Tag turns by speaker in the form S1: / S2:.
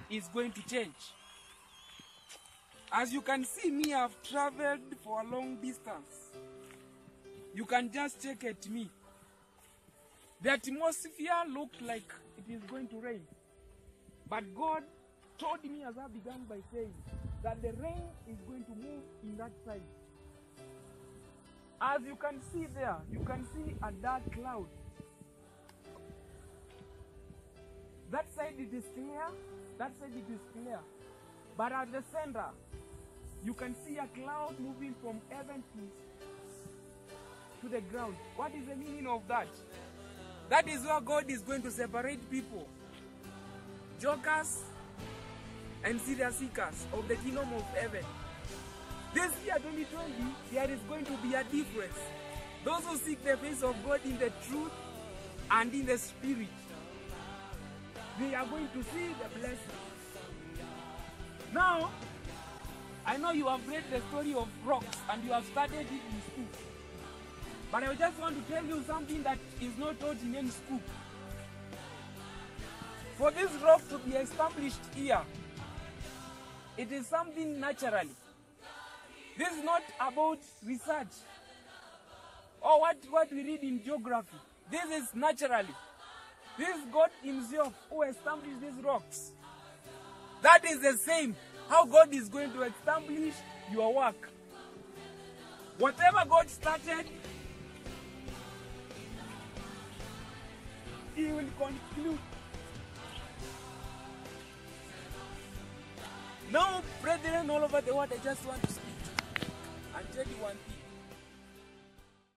S1: is going to change. As you can see, me, I've traveled for a long distance. You can just check at me. The atmosphere looked like it is going to rain. But God told me as I began by saying that the rain is going to move in that side. As you can see there, you can see a dark cloud. That side it is clear, that side it is clear. But at the center, you can see a cloud moving from heaven to the ground. What is the meaning of that? That is where God is going to separate people. Jokers and serious seekers of the kingdom of heaven. This year 2020, there is going to be a difference. Those who seek the face of God in the truth and in the spirit, they are going to see the blessing. Now, I know you have read the story of rocks and you have studied it in school. But I just want to tell you something that is not taught in any school. For this rock to be established here, it is something naturally. This is not about research or what we read in geography. This is naturally. This is God himself who established these rocks. That is the same how God is going to establish your work. Whatever God started, he will conclude. Now, brethren all over the world, I just want to speak and tell you one thing.